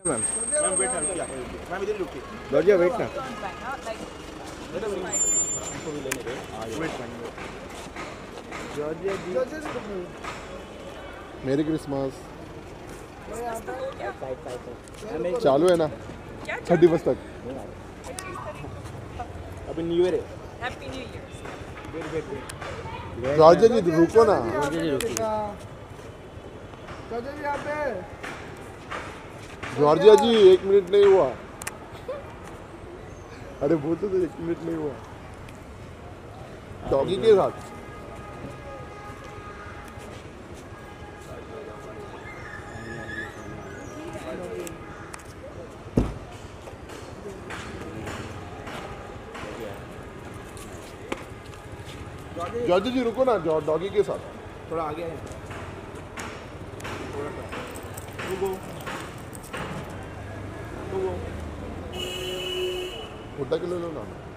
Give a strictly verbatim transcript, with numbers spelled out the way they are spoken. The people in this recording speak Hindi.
मैम मैम वेट ना रुकिए, मैम इधर रुकिए। जॉर्जिया वेट ना हमको भी लेने दो। वेट मैम जॉर्जिया जी मेरी क्रिसमस चालू है ना थर्टी फर्स्ट तक। अभी न्यू ईयर है। Happy new year. Wait wait wait Georgia ji रुको ना। जॉर्जिया जी रुकिए। जॉर्जिया जी यहाँ पे। जॉर्जिया जी एक मिनट नहीं हुआ। अरे बोलते तो एक मिनट नहीं हुआ डॉगी के साथ। जॉर्जिया जी रुको ना डॉगी के साथ। थोड़ा आगे आए। थोड़ा सा रुको रुको। छोटा के ले लो ना।